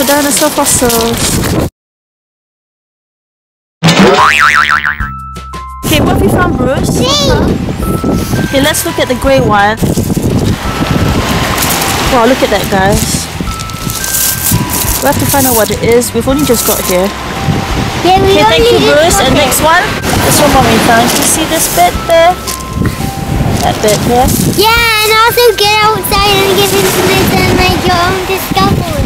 dinosaur fossils. Okay, what have you found, Bruce? Okay, let's look at the grey one. Wow, look at that, guys. We have to find out what it is. We've only just got here. Yeah, okay, thank you, Bruce. And next one. This one more we found. Do you see this bit there? That bit there? Yeah, and also get outside and get into this and make your own discovery.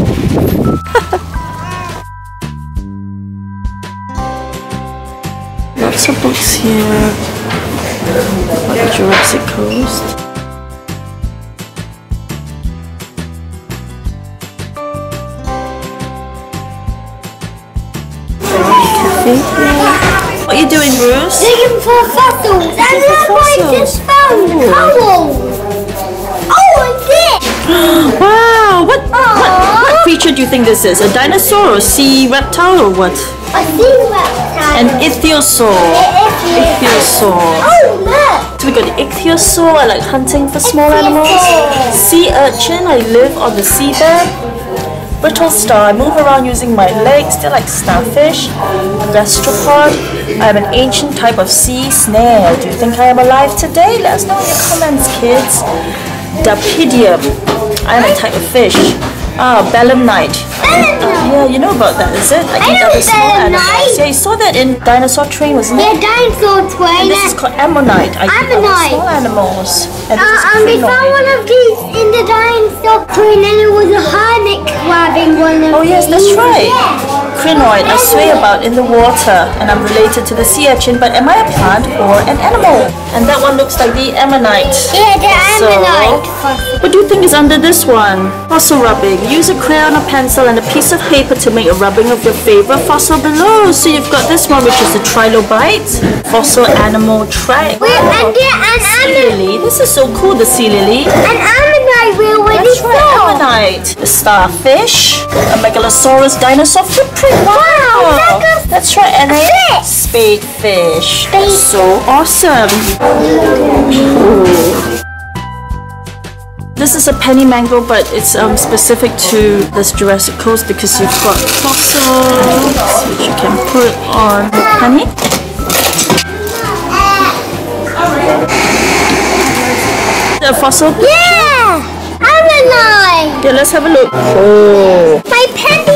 Lots of books here about the Jurassic Coast. Cafe here. What are you doing, Bruce? Looking for fossils. And look what I just found. Coral. Oh, and this. Wow! What creature do you think this is? A dinosaur or sea reptile or what? A sea reptile. An ichthyosaur. Ichthyosaur. Oh, look. So we got the ichthyosaur. I like hunting for small animals. Sea urchin. I live on the seabed. Brittle star. I move around using my legs. They're like starfish. Gastropod. I am an ancient type of sea snail. Do you think I am alive today? Let us know in your comments, kids. Dapidium. I am a type of fish. Belemnite. Yeah, you know about that, is it? I think that was small animals. Yeah, you saw that in Dinosaur Train, wasn't it? Yeah, Dinosaur Train. And this is called ammonite. I think that was small animals. And this is we found one of these in the Dinosaur Train, and it was a hermit grabbing one of these. Oh yes, that's right. Yeah. Crinoid, I sway about in the water, and I'm related to the sea urchin, but am I a plant or an animal? And that one looks like the ammonite. Yeah, the ammonite. What do you think is under this one? Fossil rubbing. Use a crayon or pencil and a piece of paper to make a rubbing of your favorite fossil below. So you've got this one, which is the trilobite. Fossil animal track. Sea lily. This is so cool, the sea lily. An ammonite we already That's right, ammonite. The starfish. A megalosaurus dinosaur footprint. Wow. That's right, and a spadefish. That's so awesome. Ooh. This is a penny mango, but it's specific to this Jurassic Coast because you've got fossils which you can put on honey. The fossil picture? Yeah! Ammonite! Yeah, let's have a look. Oh. My penny!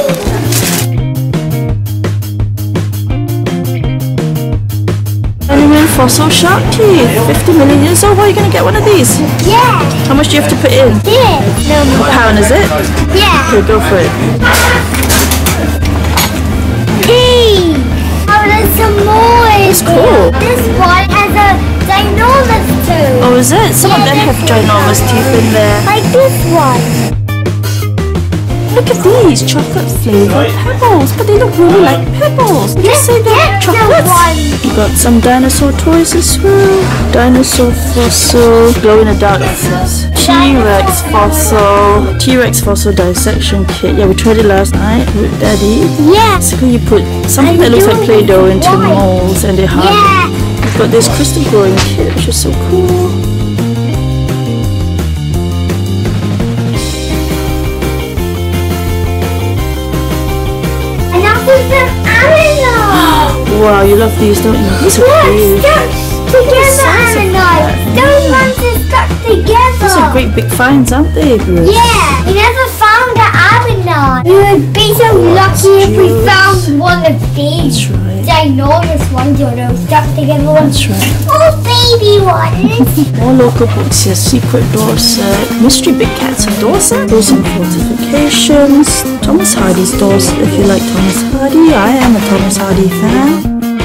Genuine fossil shark teeth. 50 million years old. Why are you going to get one of these? Yeah! How much do you have to put in? This! What pound is it? Yeah! Okay, go for it. Hey! Oh, there's some more! It's cool. This one has a ginormous tooth! Oh, is it? Some of them have ginormous teeth in there. Like this one! Look at these chocolate flavoured pebbles, but they look really like pebbles. You say they're chocolates. You got some dinosaur toys as well. Dinosaur fossil, glow in the dark. T-Rex fossil. T-Rex fossil dissection kit. Yeah, we tried it last night with Daddy. Yeah. Basically, you put something that looks like Play-Doh into molds and they harden. Yeah. We've got this crystal growing kit, which is so cool. Wow, you love these, don't you? These are cute. Together, ammonite. Those ones are stuck together. Those are great big finds, aren't they, Bruce? Yeah, we never found an ammonite. We would be so lucky if we found one of these. That's right. Ginormous ones, or those stuck together ones. That's right. Oh, baby ones. More local books here. Secret Dorset. Mystery Big Cats of Dorset. Frozen Fortifications. Thomas Hardy's Dorset. If you like Thomas Hardy, I am a Thomas Hardy fan.